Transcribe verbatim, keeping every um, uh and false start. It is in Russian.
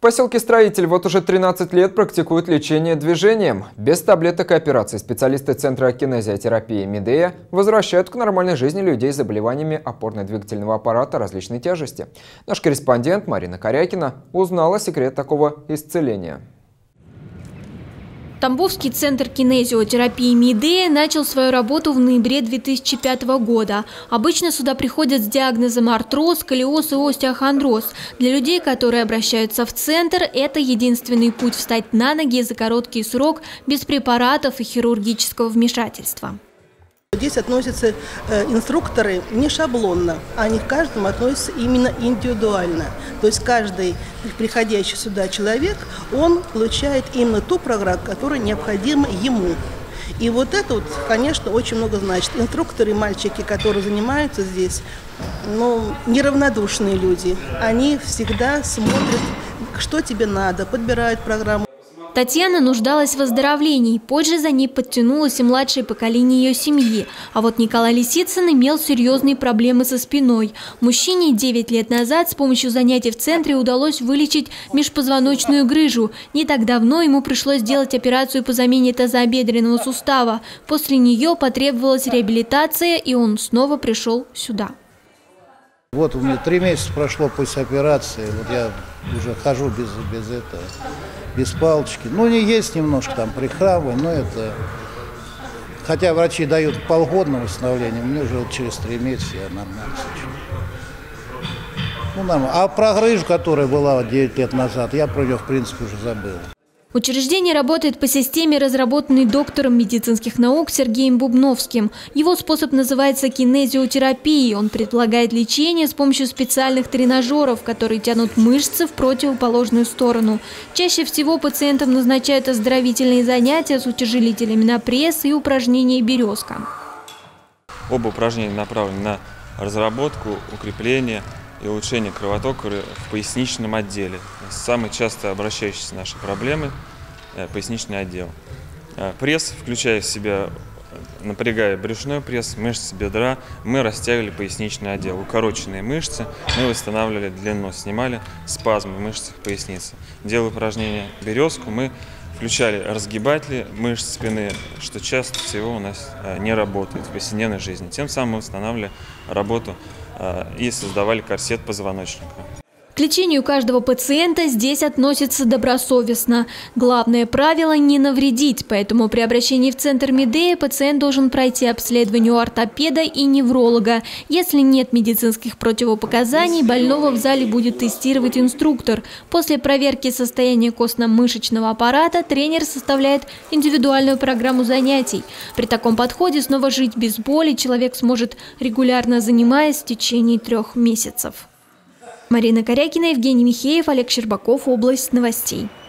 поселке Строитель вот уже тринадцать лет практикуют лечение движением. Без таблеток и операций специалисты Центра кинезиотерапии Медея возвращают к нормальной жизни людей с заболеваниями опорно-двигательного аппарата различной тяжести. Наш корреспондент Марина Корякина узнала секрет такого исцеления. Тамбовский центр кинезиотерапии Медея начал свою работу в ноябре две тысячи пятого года. Обычно сюда приходят с диагнозом артроз, сколиоз и остеохондроз. Для людей, которые обращаются в центр, это единственный путь встать на ноги за короткий срок без препаратов и хирургического вмешательства. Здесь относятся э, инструкторы не шаблонно, они к каждому относятся именно индивидуально. То есть каждый приходящий сюда человек, он получает именно ту программу, которая необходима ему. И вот это, вот, конечно, очень много значит. Инструкторы, мальчики, которые занимаются здесь, ну, неравнодушные люди. Они всегда смотрят, что тебе надо, подбирают программу. Татьяна нуждалась в выздоровлении. Позже за ней подтянулось и младшее поколение ее семьи. А вот Николай Лисицын имел серьезные проблемы со спиной. Мужчине девять лет назад с помощью занятий в центре удалось вылечить межпозвоночную грыжу. Не так давно ему пришлось сделать операцию по замене тазобедренного сустава. После нее потребовалась реабилитация, и он снова пришел сюда. Вот у меня три месяца прошло после операции, вот я уже хожу без, без этого, без палочки. Ну, не есть немножко там прихрамываю, но это... Хотя врачи дают полгода на восстановление, мне уже вот через три месяца я нормально сочу. Ну, нормально. А про грыжу, которая была девять лет назад, я про нее, в принципе, уже забыл. Учреждение работает по системе, разработанной доктором медицинских наук Сергеем Бубновским. Его способ называется кинезиотерапией. Он предполагает лечение с помощью специальных тренажеров, которые тянут мышцы в противоположную сторону. Чаще всего пациентам назначают оздоровительные занятия с утяжелителями на пресс и упражнения «Березка». Оба упражнения направлены на разработку, укрепление и улучшение кровотока в поясничном отделе. Самой часто обращающейся нашей проблемой – поясничный отдел. Пресс, включая в себя, напрягая брюшной пресс, мышцы бедра, мы растягивали поясничный отдел. Укороченные мышцы мы восстанавливали длину, снимали спазмы в мышцах поясницы. Делая упражнение «Березку», мы включали разгибатели мышц спины, что часто всего у нас не работает в повседневной жизни. Тем самым мы восстанавливали работу и создавали корсет позвоночника. К лечению каждого пациента здесь относятся добросовестно. Главное правило – не навредить, поэтому при обращении в центр Медея пациент должен пройти обследование у ортопеда и невролога. Если нет медицинских противопоказаний, больного в зале будет тестировать инструктор. После проверки состояния костно-мышечного аппарата тренер составляет индивидуальную программу занятий. При таком подходе снова жить без боли человек сможет, регулярно занимаясь в течение трех месяцев. Марина Корякина, Евгений Михеев, Олег Щербаков. Область новостей.